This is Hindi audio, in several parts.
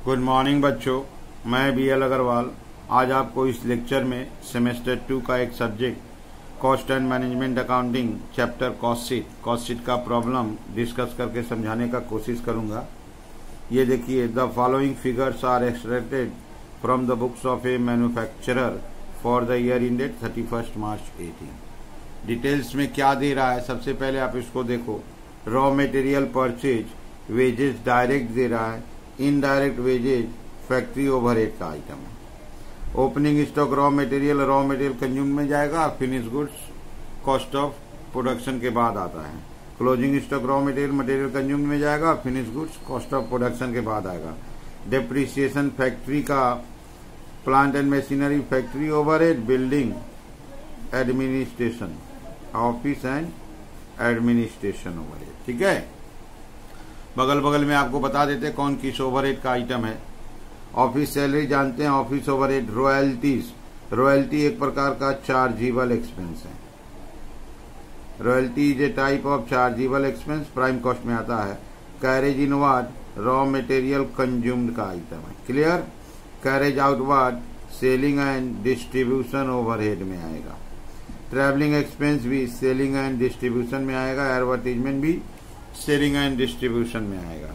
गुड मॉर्निंग बच्चों, मैं बी एल अग्रवाल आज आपको इस लेक्चर में सेमेस्टर 2 का एक subject cost and management accounting chapter cost sheet का प्रॉब्लम डिस्कस करके समझाने का कोशिश करूंगा। ये देखिए, the following figures are extracted from the books of a manufacturer for the year ended 31 March 18। Details में क्या दे रहा है, सबसे पहले आप इसको देखो। Raw material purchase, wages direct दे रहा है, इनडायरेक्ट वेजेज फैक्ट्री ओवरहेड का आइटम है। Opening stock raw material consume में जाएगा, finish goods cost of production के बाद आता है। Closing stock raw material consume में जाएगा, finish goods cost of production के बाद आएगा। डेप्रिसिएशन फैक्ट्री का, plant and machinery factory overhead, building administration, office and administration overhead. ठीक है, बगल बगल में आपको बता देते कौन किस ओवरहेड का आइटम है। ऑफिस सैलरी जानते हैं, ऑफिस ओवरहेड। रॉयल्टी एक प्रकार का चार्जेबल एक्सपेंस है। Royalty is a type of chargeable expense, prime cost में आता है। Carriage inward raw material consumed का आइटम है। Clear. Carriage outward selling and distribution overhead में आएगा। ट्रैवलिंग एक्सपेंस भी सेलिंग एंड डिस्ट्रीब्यूशन में आएगा। एडवर्टीजमेंट भी सेलिंग एंड डिस्ट्रीब्यूशन में आएगा।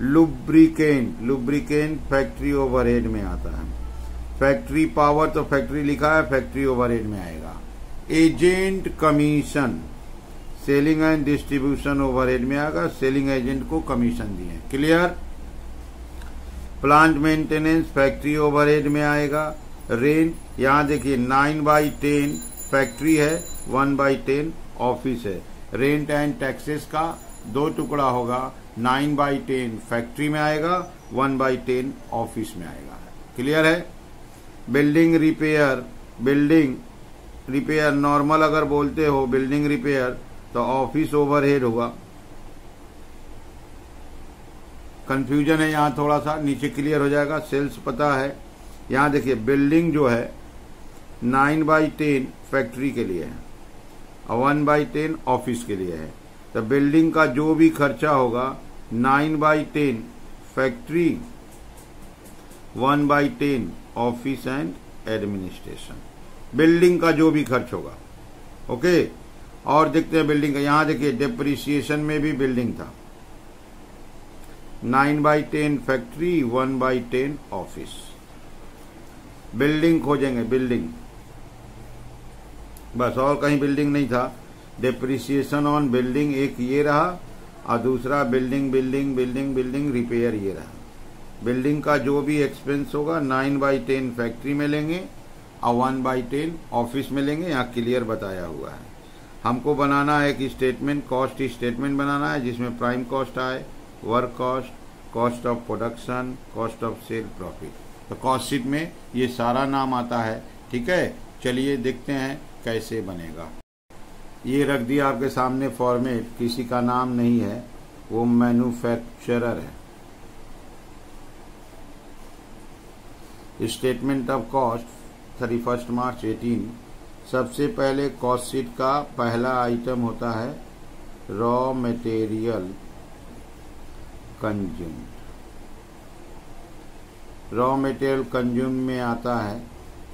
लुब्रिकेंट फैक्ट्री ओवरहेड में आता है। फैक्ट्री पावर तो फैक्ट्री लिखा है, फैक्ट्री ओवरहेड में आएगा। Agent commission selling and distribution overhead में आएगा, सेलिंग एजेंट को कमीशन दिए। Clear. Plant maintenance factory overhead में आएगा। रेंट, यहां देखिए 9/10 फैक्ट्री है, 1/10 ऑफिस है। रेंट एंड टैक्सेस का दो टुकड़ा होगा, 9/10 फैक्ट्री में आएगा, 1/10 ऑफिस में आएगा। क्लियर है। बिल्डिंग रिपेयर नॉर्मल अगर बोलते हो बिल्डिंग रिपेयर तो ऑफिस ओवरहेड होगा। कंफ्यूजन है यहां थोड़ा सा, नीचे क्लियर हो जाएगा। सेल्स पता है। यहां देखिए बिल्डिंग जो है 9/10 फैक्ट्री के लिए है और 1/10 ऑफिस के लिए है। तो बिल्डिंग का जो भी खर्चा होगा 9/10 factory, 1/10 office and administration. Building का जो भी खर्च होगा। ओके। और देखते हैं बिल्डिंग का, यहां देखिए डेप्रिसिएशन में भी बिल्डिंग था, 9/10 फैक्ट्री, 1/10 ऑफिस। बिल्डिंग खोजेंगे, बिल्डिंग बस, और कहीं बिल्डिंग नहीं था। डेप्रिसिएशन ऑन बिल्डिंग एक ये रहा और दूसरा बिल्डिंग रिपेयर ये रहा। बिल्डिंग का जो भी एक्सपेंस होगा 9/10 फैक्ट्री में लेंगे और 1/10 ऑफिस में लेंगे। यहाँ क्लियर बताया हुआ है। हमको बनाना है एक स्टेटमेंट, कॉस्ट स्टेटमेंट बनाना है जिसमें प्राइम कॉस्ट आए, work cost, cost of production, cost of sale, profit. तो कॉस्ट शीट में ये सारा नाम आता है। ठीक है, चलिए देखते हैं कैसे बनेगा। ये रख दिया आपके सामने फॉर्मेट, किसी का नाम नहीं है, वो मैन्युफैक्चरर है। Statement of cost 31 March 18। सबसे पहले कॉस्ट शीट का पहला आइटम होता है raw material consumed. Raw material consume में आता है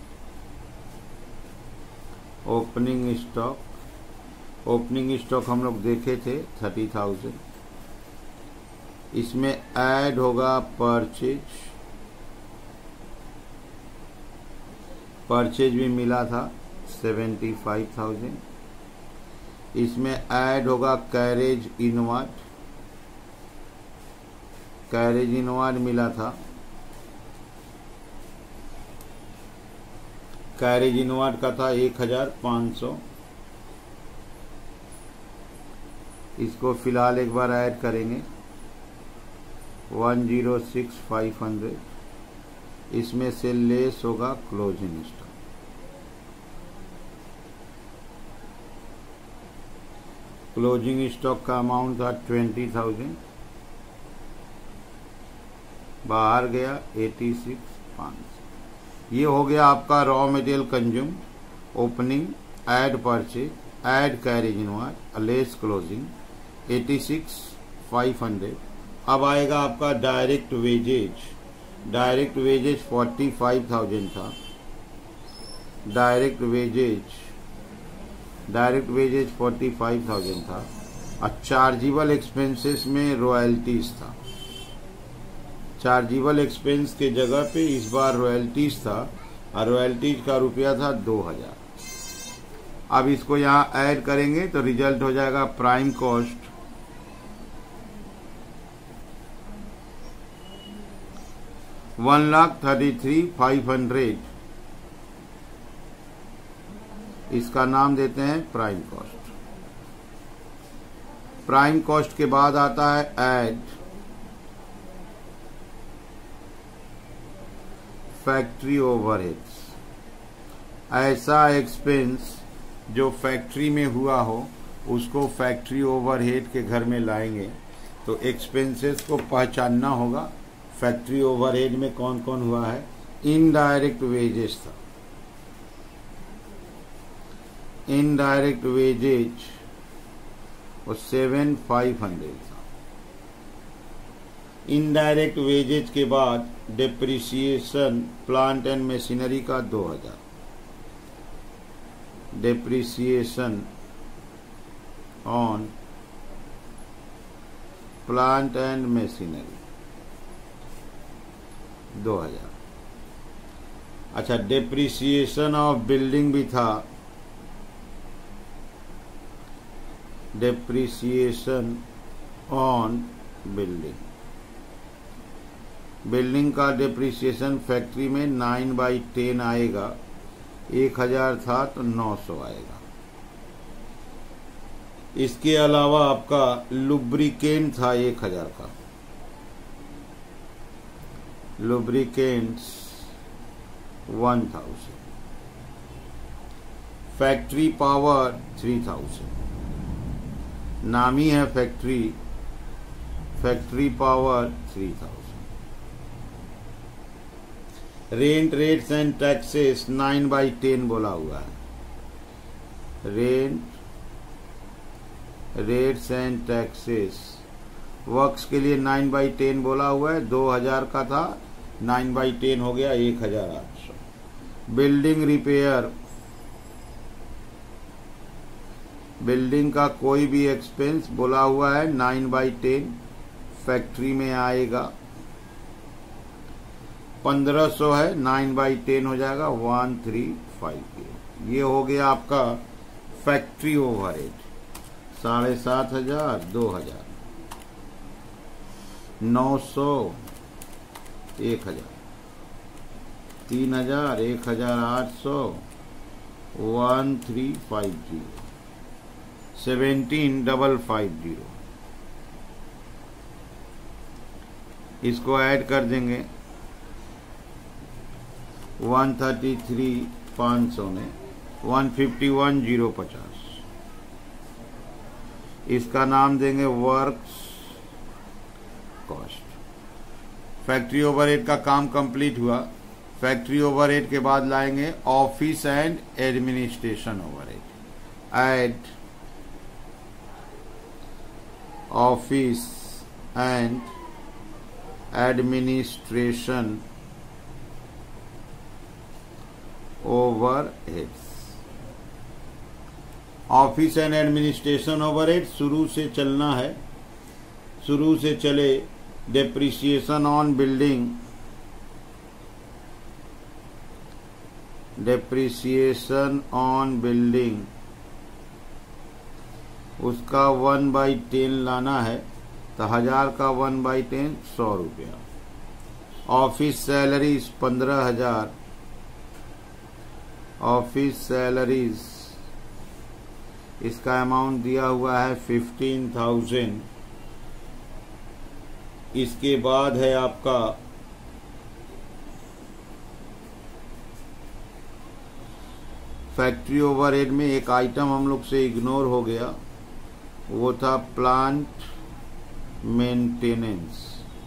ओपनिंग स्टॉक। ओपनिंग स्टॉक हम लोग देखे थे 30,000। इसमें ऐड होगा परचेज भी मिला था 75,000। इसमें ऐड होगा कैरेज इनवार्ड मिला था। कैरेज इनवार्ड का था 1,500। इसको फिलहाल एक बार ऐड करेंगे 106,500। इसमें से लेस होगा क्लोजिंग स्टॉक। क्लोजिंग स्टॉक का अमाउंट था 20,000, बाहर गया 86,500। ये हो गया आपका raw material consume, opening, add purchase, add carriage inward, less closing, 86,500। अब आएगा आपका डायरेक्ट वेजेज। डायरेक्ट वेजेज 45,000 था। डायरेक्ट वेजेज 45,000 था। और चार्जेबल एक्सपेंसेस में रॉयल्टीज था। चार्जेबल एक्सपेंस के जगह पे इस बार रॉयल्टीज था और रॉयल्टीज का रुपया था 2,000। अब इसको यहाँ ऐड करेंगे तो रिजल्ट हो जाएगा प्राइम कॉस्ट 1,33,500। इसका नाम देते हैं प्राइम कॉस्ट। प्राइम कॉस्ट के बाद आता है ऐड फैक्ट्री ओवरहेड्स। ऐसा एक्सपेंस जो फैक्ट्री में हुआ हो उसको फैक्ट्री ओवरहेड के घर में लाएंगे। तो एक्सपेंसेस को पहचानना होगा फैक्ट्री ओवरहेड में कौन कौन हुआ है। इनडायरेक्ट वेजेस था। इनडायरेक्ट वेजेज और 7,500 था। इनडायरेक्ट वेजेज के बाद डेप्रिसिएशन प्लांट एंड मशीनरी का 2,000। Depreciation on plant and machinery 2,000। अच्छा, डेप्रिसिएशन ऑफ बिल्डिंग भी था। डेप्रिसिएशन ऑन बिल्डिंग, बिल्डिंग का डेप्रिसिएशन फैक्ट्री में 9/10 आएगा। 1,000 था तो 900 आएगा। इसके अलावा आपका लुब्रिकेंट था 1,000 का। लुब्रिकेंट्स 1,000। Factory power 3,000। नामी है factory, factory power 3,000। Rent rates and taxes 9/10 बोला हुआ है। Rent rates and taxes works के लिए 9/10 बोला हुआ है। 2,000 का था, 9/10 हो गया 1,800। बिल्डिंग रिपेयर, बिल्डिंग का कोई भी एक्सपेंस बोला हुआ है 9/10 फैक्ट्री में आएगा। 1,500 है, 9/10 हो जाएगा 1,350। ये हो गया आपका फैक्ट्री ओवरहेड। 7,500, 2,000, 900, 1,000, 3,000, 1,800, 1,350, 17,550। इसको ऐड कर देंगे 133,500 में 151,050। इसका नाम देंगे वर्क्स कॉस्ट। फैक्ट्री ओवरहेड का काम कंप्लीट हुआ। फैक्ट्री ओवरहेड के बाद लाएंगे office and administration overhead. Add office and administration overheads. Office and administration overhead शुरू से चलना है। शुरू से चले depreciation on building, depreciation on building उसका 1/10 लाना है। तो 1,000 का 1/10 100 रुपया। Office salaries 15,000। ऑफिस सैलरीज इसका अमाउंट दिया हुआ है 15,000। इसके बाद है आपका फैक्ट्री ओवरहेड में एक आइटम हम लोग से इग्नोर हो गया, वो था प्लांट मेंटेनेंस।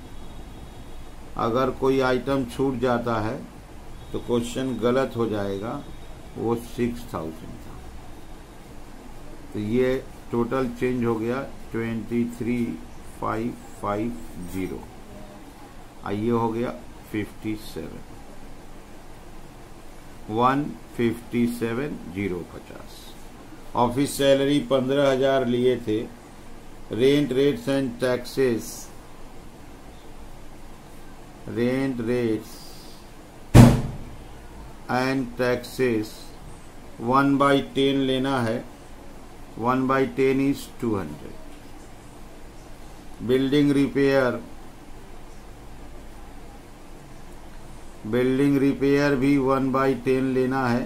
अगर कोई आइटम छूट जाता है तो क्वेश्चन गलत हो जाएगा। वो 6,000 था। तो ये टोटल चेंज हो गया 23,550। ये हो गया 157,050। ऑफिस सैलरी 15,000 लिए थे। Rent rates and taxes, rent rates and taxes 1/10 लेना है। 1/10 is 200। Building repair, building repair भी 1/10 लेना है।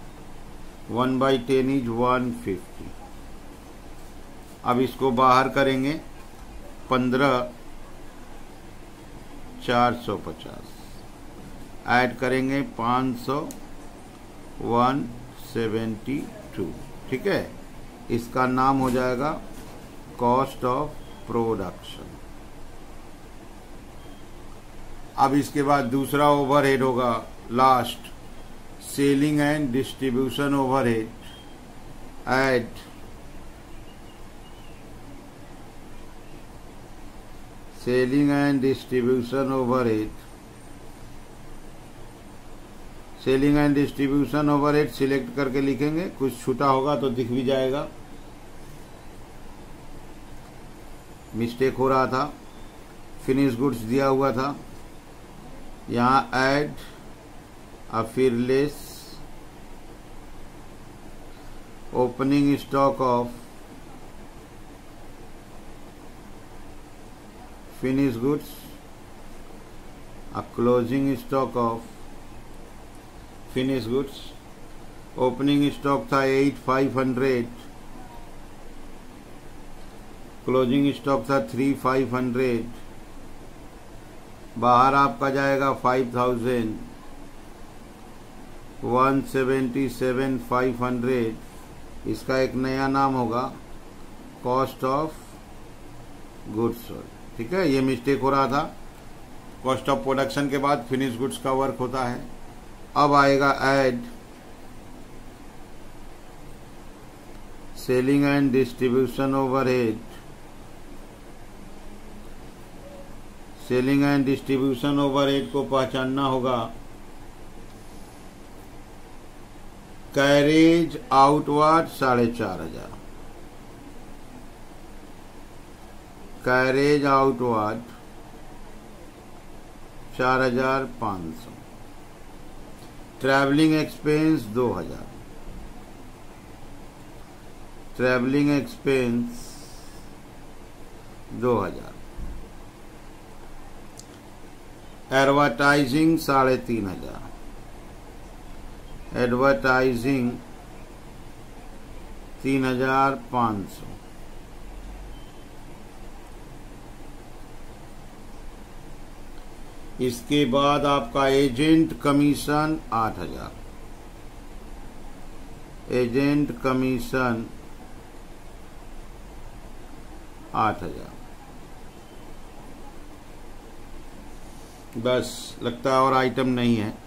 1/10 इज 150। अब इसको बाहर करेंगे। 15,450 ऐड करेंगे 500, 172। ठीक है, इसका नाम हो जाएगा कॉस्ट ऑफ प्रोडक्शन। अब इसके बाद दूसरा ओवरहेड होगा last, selling and distribution overhead. Add selling and distribution overhead. Selling and distribution overhead select करके लिखेंगे, कुछ छूटा होगा तो दिख भी जाएगा। मिस्टेक हो रहा था, फिनिश गुड्स दिया हुआ था, यहाँ ऐड और फिर less opening stock of finish goods और closing stock of finish goods. Opening stock था 8,500, क्लोजिंग स्टॉक था 3,500। बाहर आपका जाएगा 5,000, 177,500। इसका एक नया नाम होगा कॉस्ट ऑफ गुड्स सोल्ड। ठीक है, ये मिस्टेक हो रहा था। कॉस्ट ऑफ प्रोडक्शन के बाद फिनिश गुड्स का वर्क होता है। अब आएगा add selling and distribution overhead. Selling and distribution overhead को पहचानना होगा। Carriage outward 4,500, carriage outward 4,500। Travelling expense 2,000, travelling expense 2,000। Advertising 3,500, advertising 3,500। इसके बाद आपका एजेंट कमीशन 8,000, एजेंट कमीशन 8,000। बस, लगता है और आइटम नहीं है।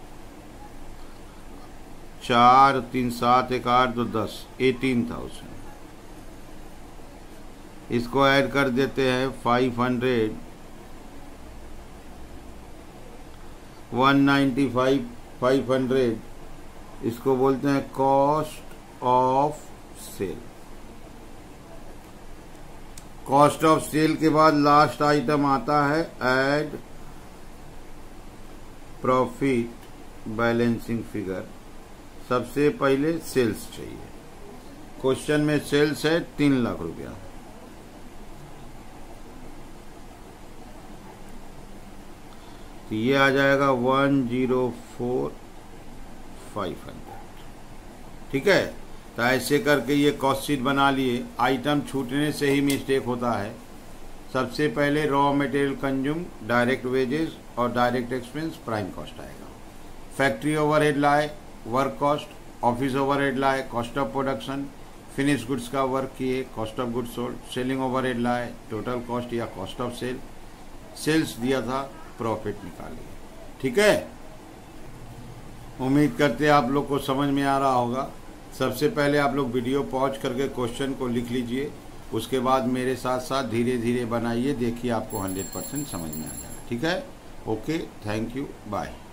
4, 3, 7, 1, 8, 2, 10, 18,000। इसको ऐड कर देते हैं 500, 195, 500। इसको बोलते हैं cost of sale. Cost of sale के बाद लास्ट आइटम आता है ऐड प्रॉफिट बैलेंसिंग फिगर। सबसे पहले सेल्स चाहिए। क्वेश्चन में सेल्स है 3 लाख रुपया। तो ये आ जाएगा 104,500। ठीक है, तो ऐसे करके ये कॉस्ट शीट बना लिए। आइटम छूटने से ही मिस्टेक होता है। सबसे पहले raw material consume, direct wages और डायरेक्ट एक्सपेंस, प्राइम कॉस्ट आएगा। फैक्ट्री ओवरहेड लाए, वर्क कॉस्ट। ऑफिस ओवरहेड लाए, cost of production. Finish goods का वर्क किए, cost of goods sold. Selling overhead लाए, टोटल कॉस्ट या कॉस्ट ऑफ सेल। सेल्स दिया था, प्रॉफिट निकालिए। ठीक है, उम्मीद करते हैं आप लोग को समझ में आ रहा होगा। सबसे पहले आप लोग वीडियो पॉज करके क्वेश्चन को लिख लीजिए, उसके बाद मेरे साथ साथ धीरे धीरे बनाइए। देखिए आपको 100% समझ में आ जाएगा। ठीक है, ओके, थैंक यू, बाय।